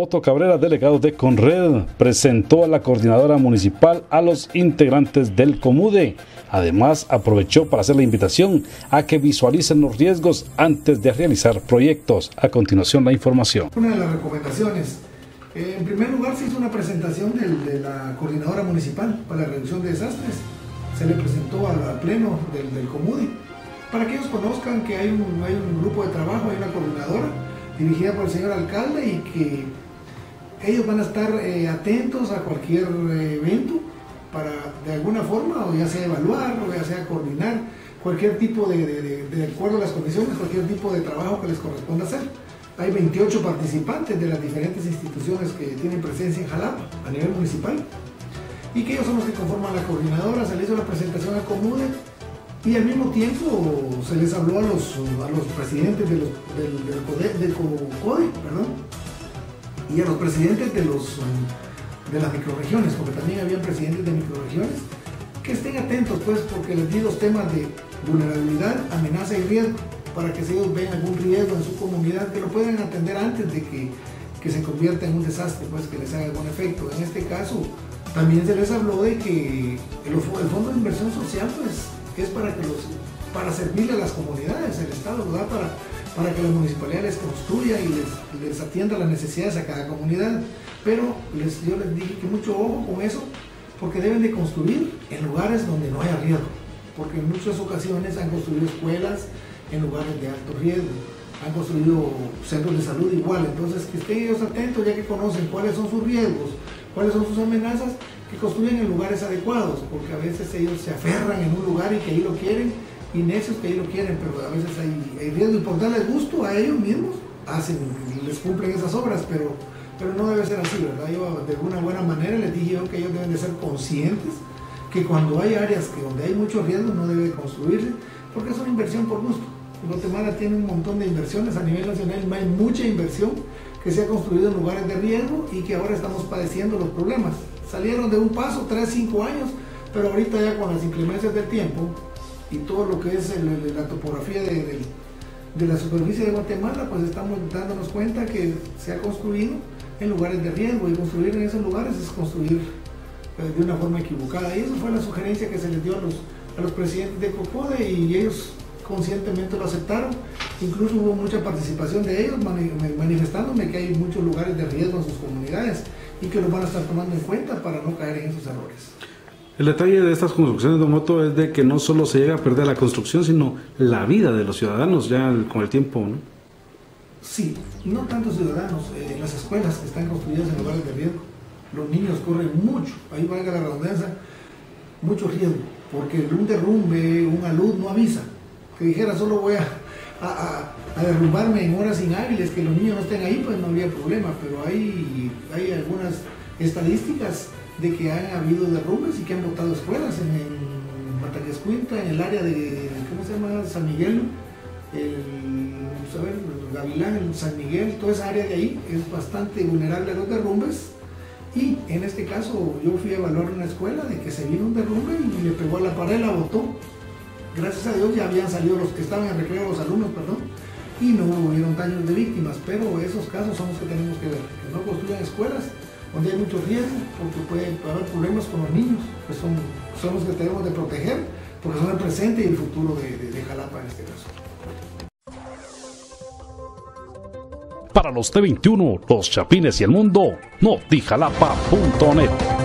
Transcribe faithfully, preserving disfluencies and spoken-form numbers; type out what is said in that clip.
Otto Cabrera, delegado de Conred, presentó a la coordinadora municipal a los integrantes del COMUDE. Además, aprovechó para hacer la invitación a que visualicen los riesgos antes de realizar proyectos. A continuación, la información. Una de las recomendaciones, eh, en primer lugar, se hizo una presentación del, de la coordinadora municipal para la reducción de desastres. Se le presentó al, al pleno del, del COMUDE, para que ellos conozcan que hay un, hay un grupo de trabajo, hay una coordinadora dirigida por el señor alcalde y que ellos van a estar eh, atentos a cualquier eh, evento para de alguna forma, o ya sea evaluar, o ya sea coordinar cualquier tipo de, de, de, de acuerdo a las condiciones, cualquier tipo de trabajo que les corresponda hacer. Hay veintiocho participantes de las diferentes instituciones que tienen presencia en Jalapa a nivel municipal y que ellos son los que conforman la coordinadora. Se les hizo la presentación al COMUDE y al mismo tiempo se les habló a los, a los presidentes de los, del, del, CODE, del CODE, perdón, y a los presidentes de, los, de las microrregiones, porque también había presidentes de microrregiones, que estén atentos, pues, porque les di los temas de vulnerabilidad, amenaza y riesgo, para que si ellos ven algún riesgo en su comunidad, que lo puedan atender antes de que, que se convierta en un desastre, pues, que les haga algún efecto. En este caso, también se les habló de que el, el Fondo de Inversión Social, pues, es para, que los, para servirle a las comunidades, el Estado lo da para, para que la municipalidad les construya y les, les atienda las necesidades a cada comunidad. Pero les, yo les dije que mucho ojo con eso, porque deben de construir en lugares donde no haya riesgo, porque en muchas ocasiones han construido escuelas en lugares de alto riesgo, han construido centros de salud igual. Entonces, que estén ellos atentos, ya que conocen cuáles son sus riesgos, cuáles son sus amenazas, que construyan en lugares adecuados, porque a veces ellos se aferran en un lugar y que ahí lo quieren, y necios que ahí lo quieren, pero a veces hay, hay riesgo, y por darles gusto a ellos mismos, hacen, les cumplen esas obras, pero, pero no debe ser así, ¿verdad? Yo de alguna buena manera les dije yo que ellos deben de ser conscientes que cuando hay áreas que donde hay mucho riesgo no debe construirse, porque es una inversión por gusto. Guatemala tiene un montón de inversiones a nivel nacional, hay mucha inversión que se ha construido en lugares de riesgo y que ahora estamos padeciendo los problemas. Salieron de un paso, tres, cinco años, pero ahorita ya con las inclemencias del tiempo y todo lo que es el, la topografía de, de, de la superficie de Guatemala, pues estamos dándonos cuenta que se ha construido en lugares de riesgo, y construir en esos lugares es construir pues, de una forma equivocada. Y esa fue la sugerencia que se les dio a los, a los presidentes de COCODE, y ellos conscientemente lo aceptaron. Incluso hubo mucha participación de ellos manifestándome que hay muchos lugares de riesgo en sus comunidades y que los van a estar tomando en cuenta para no caer en esos errores. El detalle de estas construcciones, don Otto, es de que no solo se llega a perder la construcción, sino la vida de los ciudadanos ya con el tiempo, ¿no? Sí, no tanto ciudadanos, eh, las escuelas que están construidas en lugares de riesgo, los niños corren mucho, ahí valga la redundancia, mucho riesgo, porque un derrumbe, una luz no avisa. Que dijera solo voy a, a, a derrumbarme en horas inhábiles, que los niños no estén ahí, pues no habría problema, pero hay, hay algunas estadísticas de que han habido derrumbes y que han botado escuelas en, en Mataquescuintla, en el área de, ¿cómo se llama? San Miguel, el, ¿saben? el Gavilán, el San Miguel, toda esa área de ahí es bastante vulnerable a los derrumbes. Y en este caso yo fui a evaluar una escuela de que se vino un derrumbe y le pegó a la pared, la botó. Gracias a Dios ya habían salido los que estaban en recreo, los alumnos, perdón, y no hubieron daños de víctimas, pero esos casos son los que tenemos que ver, que no construyan escuelas donde hay mucho riesgo, porque puede haber problemas con los niños, que son, son los que tenemos de proteger, porque son el presente y el futuro de, de, de Jalapa en este caso. Para los T veintiuno, los Chapines y el mundo, notijalapa punto net.